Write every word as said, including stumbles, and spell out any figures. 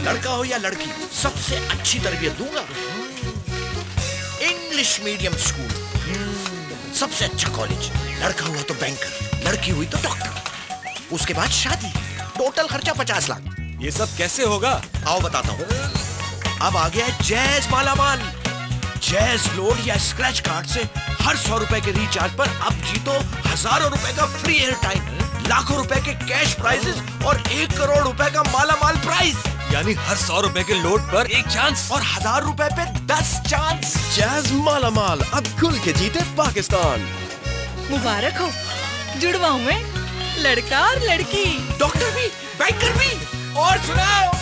लड़का हो या लड़की, सबसे अच्छी तरबियत दूंगा। इंग्लिश मीडियम स्कूल, सबसे अच्छा कॉलेज, लड़का हुआ तो बैंकर, लड़की हुई तो डॉक्टर, उसके बाद शादी, टोटल खर्चा पचास लाख। ये सब कैसे होगा? आओ बताता हूँ। अब आ गया है जैज मालामाल। जैज लोड या स्क्रैच कार्ड से हर सौ रुपए के रिचार्ज पर अब जीतो हजारों रुपए का फ्री एयर टाइम, लाखों रुपए के कैश प्राइजेस और एक करोड़ रुपए का मालामाल प्राइज। यानी हर सौ रुपए के लोड पर एक चांस और हजार रुपए पे दस चांस। जैज मालामाल, अब खुल के जीते पाकिस्तान। मुबारक हो, जुड़वा हूँ मैं, लड़का और लड़की, डॉक्टर भी, बैंकर भी, और सुनाओ